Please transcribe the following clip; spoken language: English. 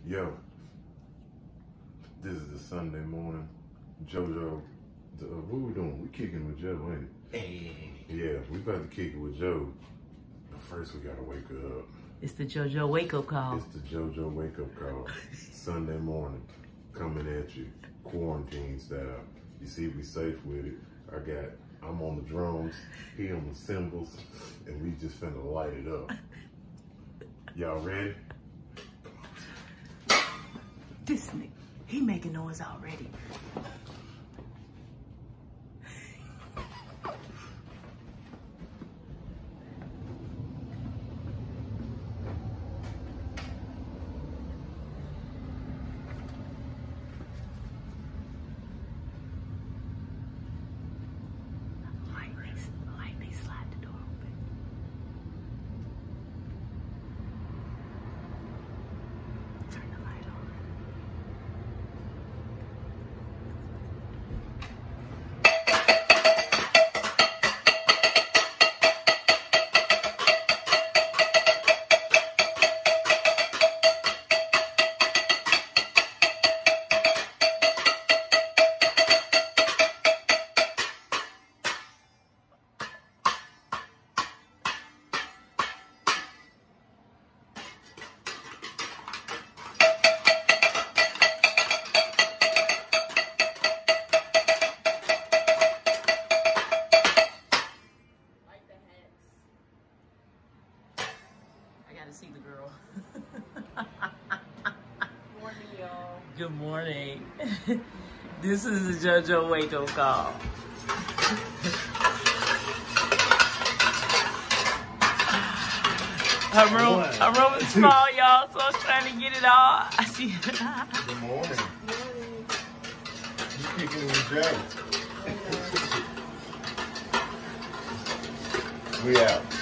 Yo, this is the Sunday morning. Jojo, what we doing? We kicking with Joe, ain't it? Hey. Yeah, we about to kick it with Joe. But first, we gotta wake her up. It's the Jojo wake-up call. It's the Jojo wake-up call. Sunday morning, coming at you, quarantine style. You see, we safe with it. I'm on the drums, he on the cymbals, and we just finna light it up. Y'all ready? This nigga, he making noise already. Lightly slide the door open. Turn the light on. I gotta see the girl. Morning, y'all. Good morning. This is the Jojo wake-up call. Her room is small, y'all, so I was trying to get it all. Good morning. You kicking with Joe. We out.